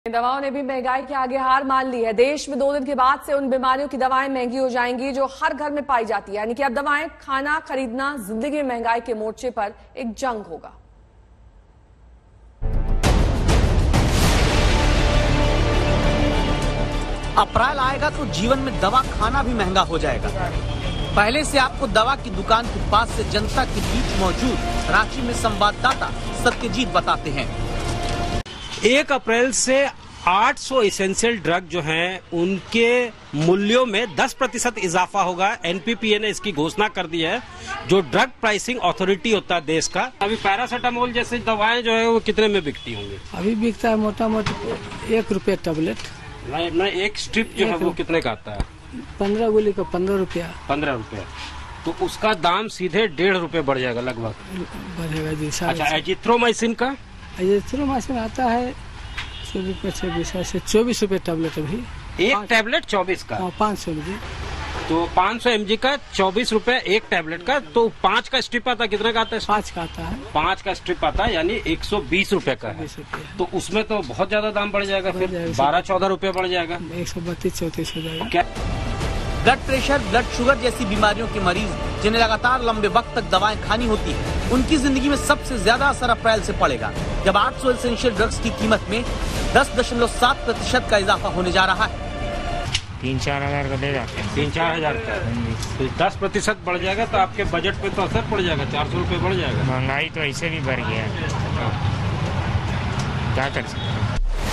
दवाओं ने भी महंगाई के आगे हार मान ली है। देश में 2 दिन के बाद से उन बीमारियों की दवाएं महंगी हो जाएंगी जो हर घर में पाई जाती है। यानी कि अब दवाएं खाना खरीदना जिंदगी में महंगाई के मोर्चे पर एक जंग होगा। अप्रैल आएगा तो जीवन में दवा खाना भी महंगा हो जाएगा। पहले से आपको दवा की दुकान के पास से जनता के बीच मौजूद रांची में संवाददाता सत्यजीत बताते हैं। 1 अप्रैल से 800 एसेंशियल ड्रग जो हैं उनके मूल्यों में 10% इजाफा होगा। एनपीपीए ने इसकी घोषणा कर दी है, जो ड्रग प्राइसिंग अथॉरिटी होता है देश का। अभी पैरासीटामोल जैसी दवाएं जो है वो कितने में बिकती होंगी? अभी बिकता है मोटा मोटी 1 रुपया टेबलेट। नहीं, एक स्ट्रिप जो है वो कितने का आता है? 15 गोली का 15 रुपया। 15 रुपया, तो उसका दाम सीधे 1.5 रुपये बढ़ जाएगा लगभग। बढ़ेगा जी। अच्छा, एजिथ्रोमाइसिन का? एजिथ्रोमाइसिन आता है 24 रुपये टेबलेट। अभी एक टेबलेट 24 का? 500 mg। तो 500 mg का 24 रुपए एक टेबलेट का। तो 5 का स्ट्रिप आता है, कितने का आता है? 5 का आता है। 5 का स्ट्रिप आता है, यानी 120 रुपए का है। तो उसमें तो बहुत ज्यादा दाम बढ़ जाएगा, फिर 12-14 रुपए बढ़ जाएगा। 132-34 हो जाएगा। क्या ब्लड प्रेशर, ब्लड शुगर जैसी बीमारियों के मरीज जिन्हें लगातार लंबे वक्त तक दवाएं खानी होती है, उनकी जिंदगी में सबसे ज्यादा असर अप्रैल से पड़ेगा, जब 800 एसेंशियल ड्रग्स की कीमत में 10.7% का इजाफा होने जा रहा है। 3-4 हजार का दे जाते हैं। 3-4 हजार का, तो 10% बढ़ जाएगा तो आपके बजट पे तो असर पड़ जाएगा। 400 रुपए बढ़ जाएगा। महंगाई तो ऐसे भी बढ़ गया है, क्या कर सकते हैं।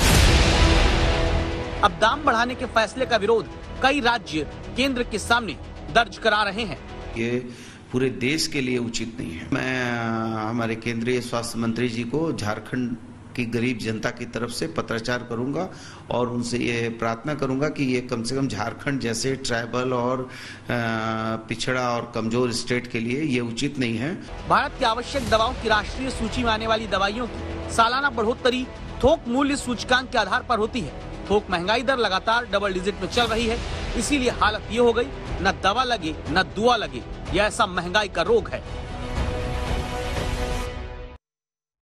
अब दाम बढ़ाने के फैसले का विरोध कई राज्य केंद्र के सामने दर्ज करा रहे हैं। ये पूरे देश के लिए उचित नहीं है। मैं हमारे केंद्रीय स्वास्थ्य मंत्री जी को झारखंड की गरीब जनता की तरफ से पत्राचार करूंगा और उनसे ये प्रार्थना करूंगा कि ये कम से कम झारखंड जैसे ट्राइबल और पिछड़ा और कमजोर स्टेट के लिए ये उचित नहीं है। भारत की आवश्यक दवाओं की राष्ट्रीय सूची में आने वाली दवाइयों की सालाना बढ़ोतरी थोक मूल्य सूचकांक के आधार पर होती है। थोक महंगाई दर लगातार डबल डिजिट में चल रही है, इसीलिए हालत ये हो गई, न दवा लगे न दुआ लगे। यह ऐसा महंगाई का रोग है